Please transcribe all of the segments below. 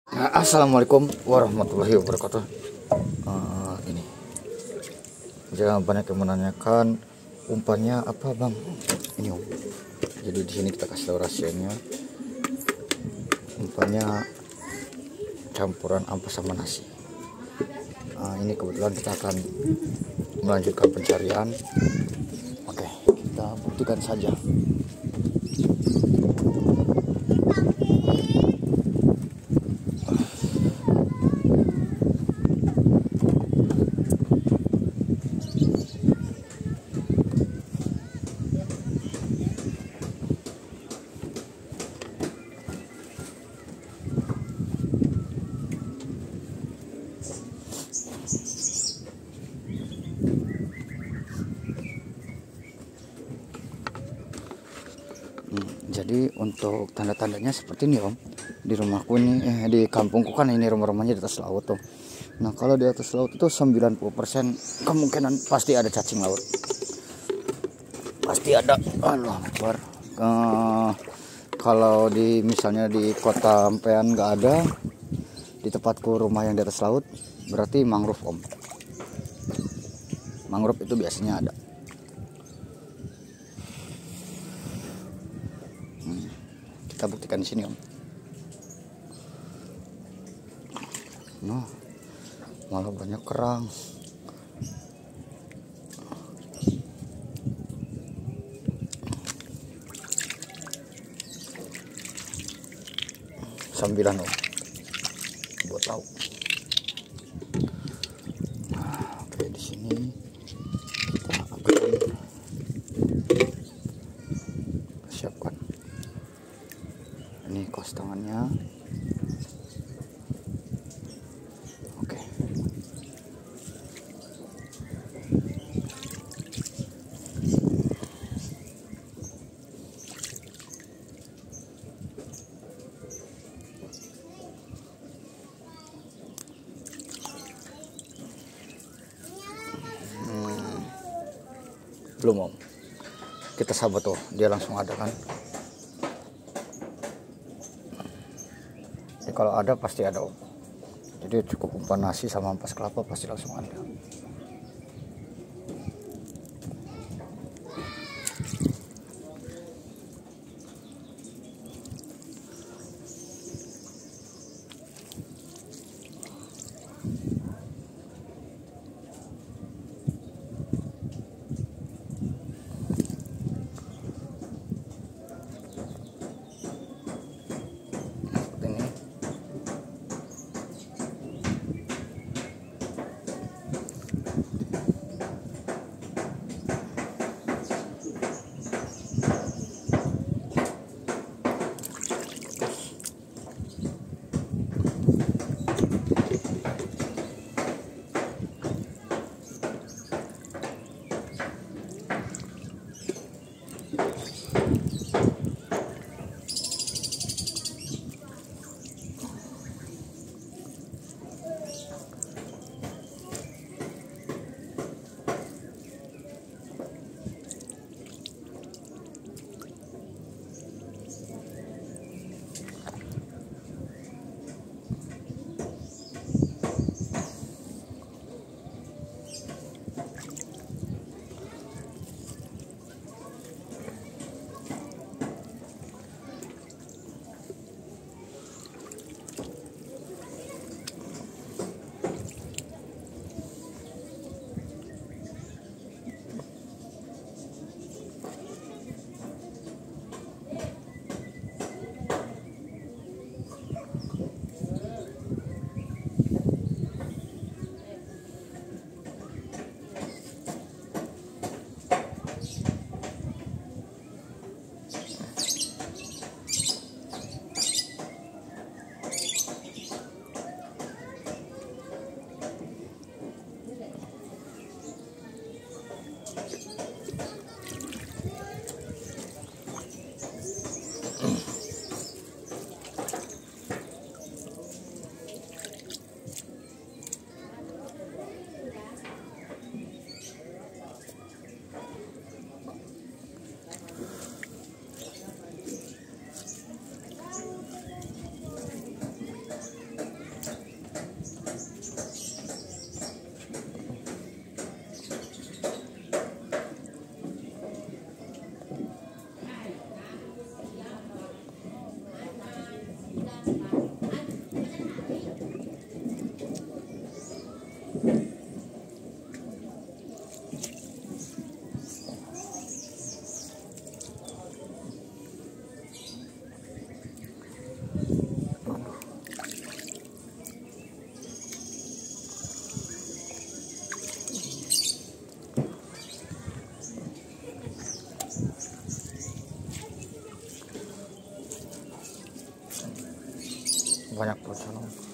Assalamualaikum warahmatullahi wabarakatuh. Ini jangan banyak yang menanyakan umpannya apa bang. Ini om. Jadi di sini kita kasih tahu rahasianya. Umpannya campuran ampas sama nasi. Ini kebetulan kita akan melanjutkan pencarian. Oke, kita buktikan saja. Jadi untuk tanda-tandanya seperti ini om. Di rumahku ini di kampungku kan ini rumah-rumahnya di atas laut tuh. Nah kalau di atas laut itu 90% kemungkinan pasti ada cacing laut. Pasti ada. Allah Akbar. Kalau di misalnya di kota Ampean nggak ada, di tempatku rumah yang di atas laut berarti mangrove om. Mangrove itu biasanya ada. Kita buktikan di sini om. Nah, malah banyak kerang. Sambilan om, buat tahu. Nah, oke di sini kita akan siapkan. Ini kos tangannya. Oke. Belum om. Kita sabar tuh, dia langsung ada kan. Kalau ada pasti ada om. Jadi cukup umpan nasi sama ampas kelapa pasti langsung ada. banyak pisan.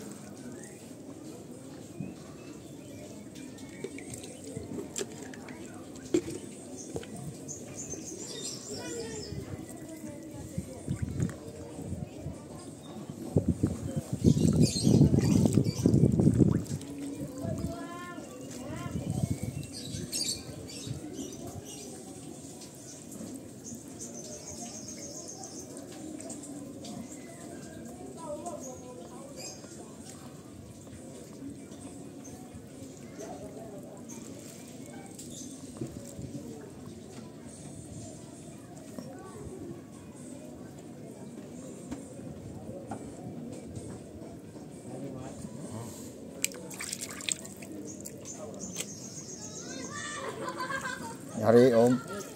Nyari om.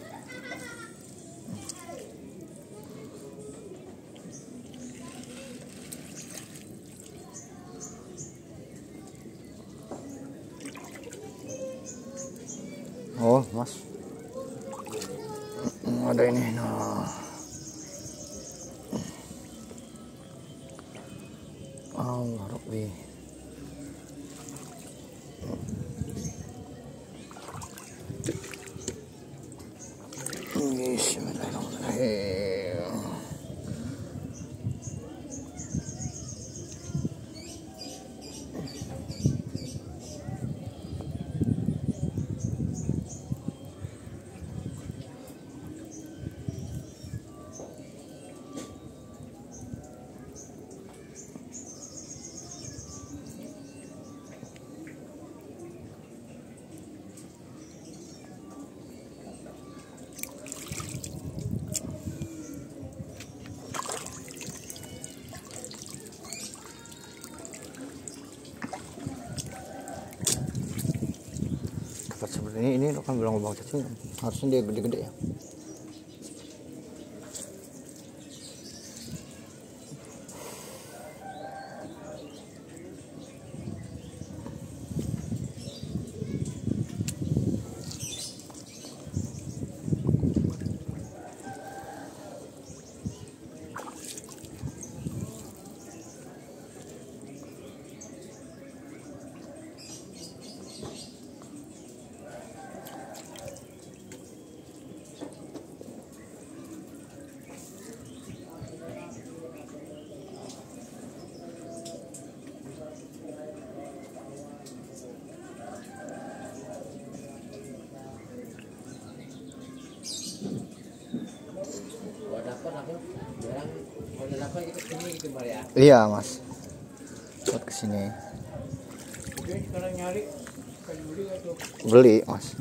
Oh mas, ada ini nah. Allah Rabbi. Bismillahirrahmanirrahim. Seperti ini lo kan bilang lubang cacing, harusnya dia gede-gede ya. Iya mas, buat kesini. Beli mas.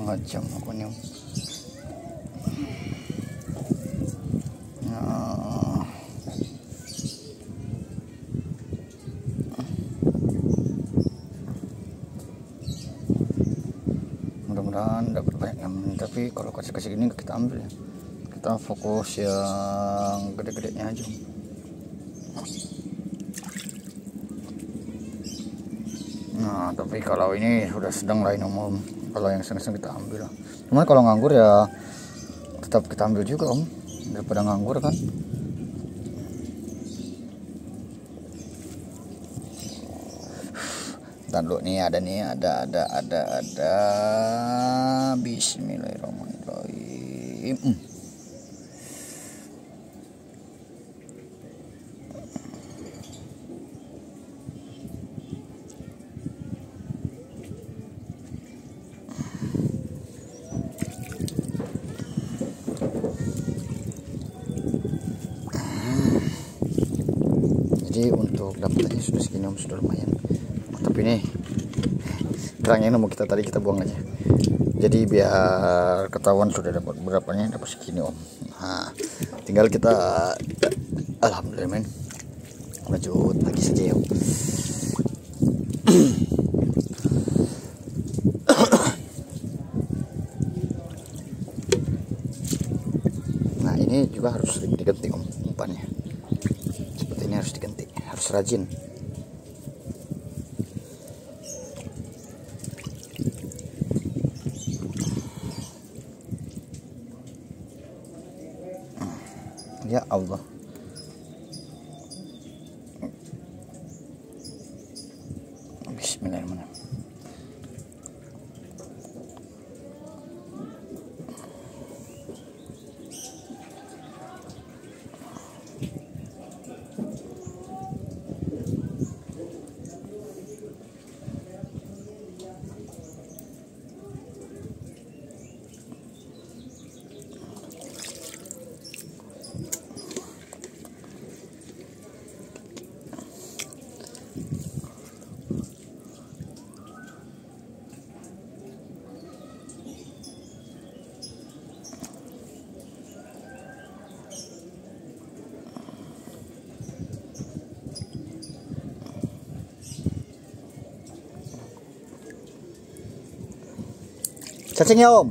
macam aku nih. Nah, mudah-mudahan dapat banyak yang, tapi kalau kasih gini kita ambil ya, kita fokus yang gede-gedenya aja. Nah, tapi kalau ini sudah sedang lain umum, kalau yang sedang kita ambil lah. Cuman kalau nganggur ya tetap kita ambil juga om, daripada nganggur kan. Ntar dulu nih, ada Bismillahirrahmanirrahim. Jadi untuk dapatnya sudah segini om, sudah lumayan. Tapi ini kerangnya mau kita buang aja. Jadi biar ketahuan sudah dapat berapanya, dapat segini om. Nah, tinggal kita alhamdulillah men, lanjut lagi saja om. Nah ini juga harus diganti om umpannya. Seperti ini harus diganti, harus rajin. Ya Allah. Bismillahirrahmanirrahim. Cacingnya om.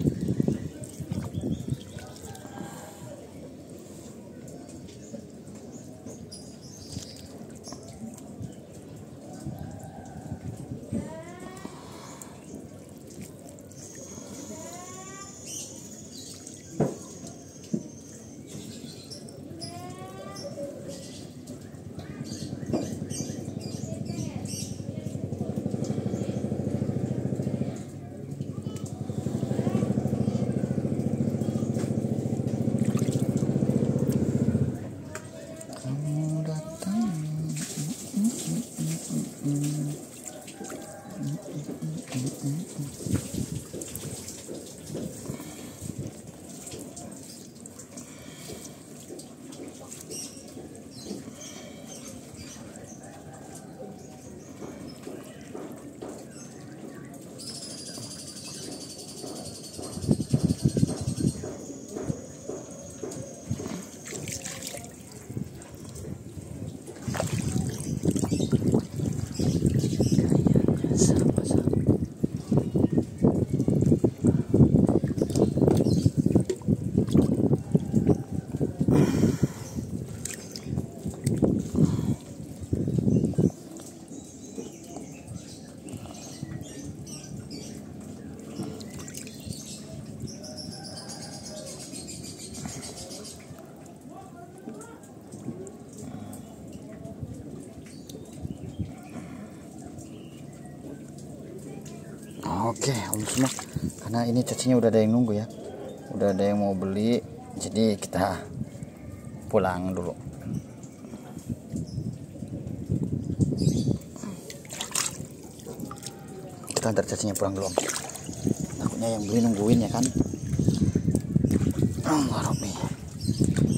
Oke om semua, karena ini cacingnya udah ada yang nunggu ya, udah ada yang mau beli, jadi kita pulang dulu. Kita antar cacingnya pulang dulu om, takutnya yang beli nungguin ya kan. Allah Rabbi.